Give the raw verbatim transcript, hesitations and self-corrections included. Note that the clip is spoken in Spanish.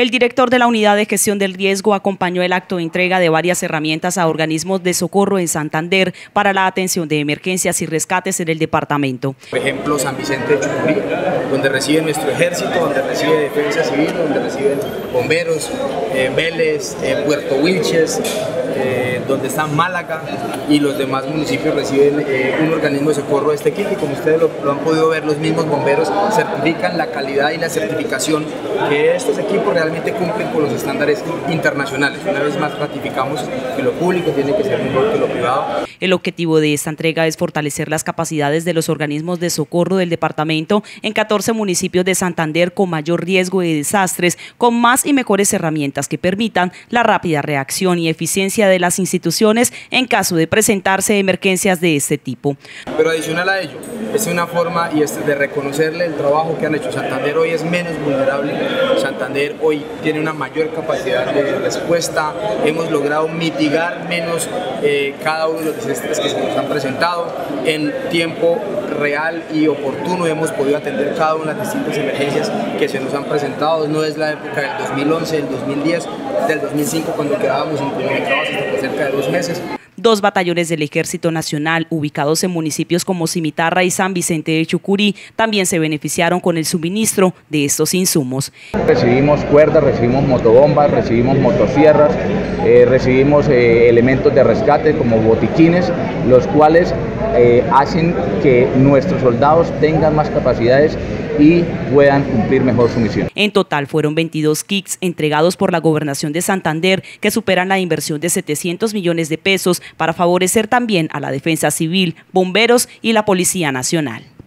El director de la Unidad de Gestión del Riesgo acompañó el acto de entrega de varias herramientas a organismos de socorro en Santander para la atención de emergencias y rescates en el departamento. Por ejemplo, San Vicente de Chucurí, donde recibe nuestro ejército, donde recibe Defensa Civil, donde reciben bomberos, eh, Vélez, eh, Puerto Wilches, eh, donde está Málaga, y los demás municipios reciben eh, un organismo de socorro de este equipo, y como ustedes lo, lo han podido ver, los mismos bomberos certifican la calidad y la certificación que estos equipos realmente cumplen con los estándares internacionales. Una vez más ratificamos que lo público tiene que ser mejor que lo privado. El objetivo de esta entrega es fortalecer las capacidades de los organismos de socorro del departamento en catorce municipios de Santander con mayor riesgo de desastres, con más y mejores herramientas que permitan la rápida reacción y eficiencia de las instituciones en caso de presentarse emergencias de este tipo. Pero adicional a ello, es una forma y es de reconocerle el trabajo que han hecho. Santander hoy es menos vulnerable, Santander hoy tiene una mayor capacidad de respuesta, hemos logrado mitigar menos eh, cada uno de los desastres que se nos han presentado en tiempo real y oportuno, hemos podido atender cada una de las distintas emergencias que se nos han presentado. No es la época del dos mil once, del dos mil diez, del dos mil cinco, cuando quedábamos incomunicados hasta por cerca de dos meses. Dos batallones del Ejército Nacional, ubicados en municipios como Cimitarra y San Vicente de Chucurí, también se beneficiaron con el suministro de estos insumos. Recibimos cuerdas, recibimos motobombas, recibimos motosierras, eh, recibimos eh, elementos de rescate como botiquines, los cuales eh, hacen que nuestros soldados tengan más capacidades y puedan cumplir mejor su misión. En total fueron veintidós kits entregados por la Gobernación de Santander, que superan la inversión de setecientos millones de pesos para favorecer también a la Defensa Civil, bomberos y la Policía Nacional.